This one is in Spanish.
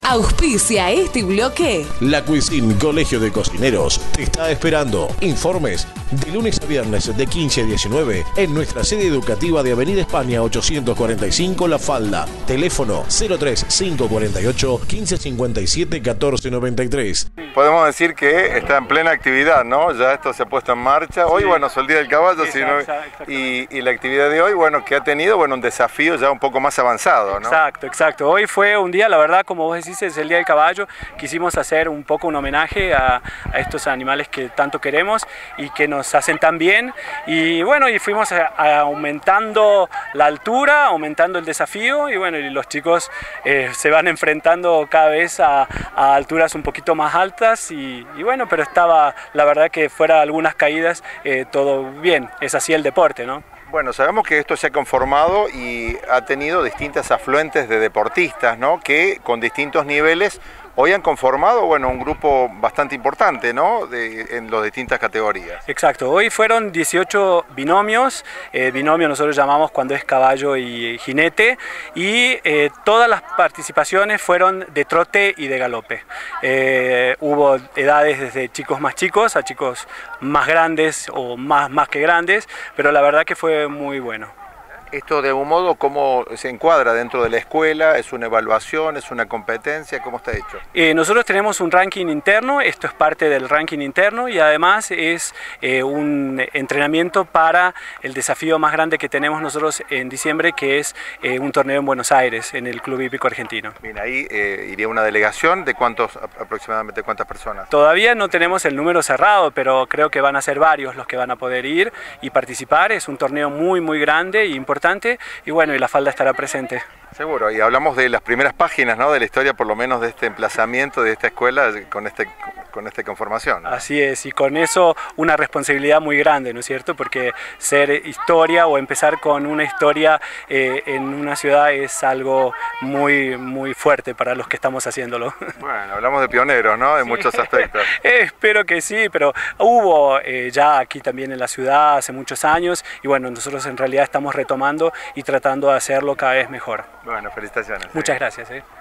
Auspicia este bloque. La Cuisine Colegio de Cocineros te está esperando. Informes de lunes a viernes de 15 a 19 en nuestra sede educativa de Avenida España 845 La Falda. Teléfono 03548 1557 1493. Podemos decir que está en plena actividad, ¿no? Ya esto se ha puesto en marcha. Hoy, bueno, es el Día del Caballo, y la actividad de hoy, bueno, que ha tenido, bueno, un desafío ya un poco más avanzado, ¿no? Exacto. Hoy fue un día, la verdad, como vos decís, es el Día del Caballo. Quisimos hacer un poco un homenaje a estos animales que tanto queremos y que nos hacen tan bien. Y bueno, y fuimos aumentando la altura, aumentando el desafío, y bueno, y los chicos se van enfrentando cada vez a alturas un poquito más altas y bueno, pero estaba, la verdad que fuera algunas caídas, todo bien, es así el deporte, ¿no? Bueno, sabemos que esto se ha conformado y ha tenido distintas afluentes de deportistas, ¿no? Que con distintos niveles hoy han conformado, bueno, un grupo bastante importante, ¿no? En las distintas categorías. Exacto, hoy fueron 18 binomios, binomio nosotros llamamos cuando es caballo y jinete, y todas las participaciones fueron de trote y de galope. Hubo edades desde chicos más chicos a chicos más grandes o más que grandes, pero la verdad que fue muy bueno. Esto de algún modo, ¿cómo se encuadra dentro de la escuela? ¿Es una evaluación? ¿Es una competencia? ¿Cómo está hecho? Nosotros tenemos un ranking interno, esto es parte del ranking interno y además es un entrenamiento para el desafío más grande que tenemos nosotros en diciembre, que es un torneo en Buenos Aires, en el Club Hípico Argentino. Bien, ahí iría una delegación de aproximadamente cuántas personas. Todavía no tenemos el número cerrado, pero creo que van a ser varios los que van a poder ir y participar. Es un torneo muy grande e importante, y bueno, y la Falda estará presente. Seguro, y hablamos de las primeras páginas, ¿no? De la historia, por lo menos de este emplazamiento, de esta escuela, con esta conformación, ¿no? Así es, y con eso una responsabilidad muy grande, ¿no es cierto? Porque ser historia o empezar con una historia en una ciudad es algo muy fuerte para los que estamos haciéndolo. Bueno, hablamos de pioneros, ¿no? En sí, muchos aspectos. Espero que sí, pero hubo ya aquí también en la ciudad hace muchos años, y bueno, nosotros en realidad estamos retomando y tratando de hacerlo cada vez mejor. Bueno, felicitaciones. Muchas gracias.